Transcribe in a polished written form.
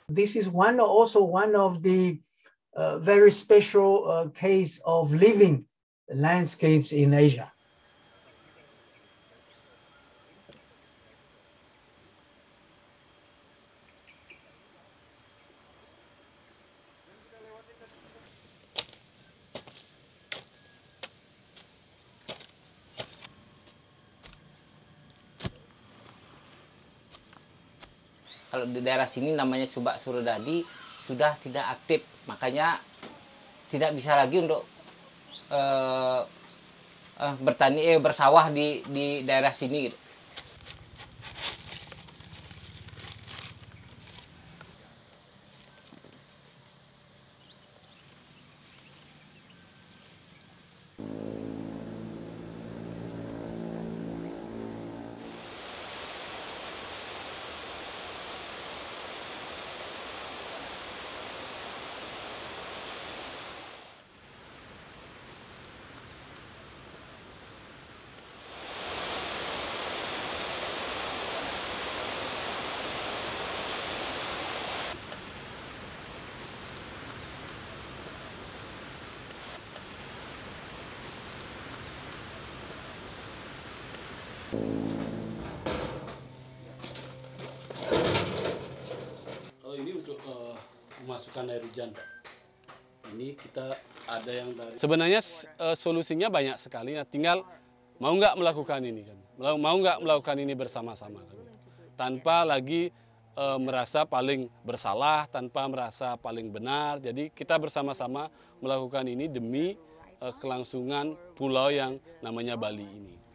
This is also one of the very special case of living landscapes in Asia. Kalau di daerah sini namanya Subak Surodadi sudah tidak aktif, makanya tidak bisa lagi untuk bertani bersawah di daerah sini. Kalau ini untuk memasukkan air hujan, ini kita ada yang dari... Sebenarnya solusinya banyak sekali, ya. Tinggal mau nggak melakukan ini kan, mau nggak melakukan ini bersama-sama kan, tanpa lagi merasa paling bersalah, tanpa merasa paling benar. Jadi kita bersama-sama melakukan ini demi kelangsungan pulau yang namanya Bali ini.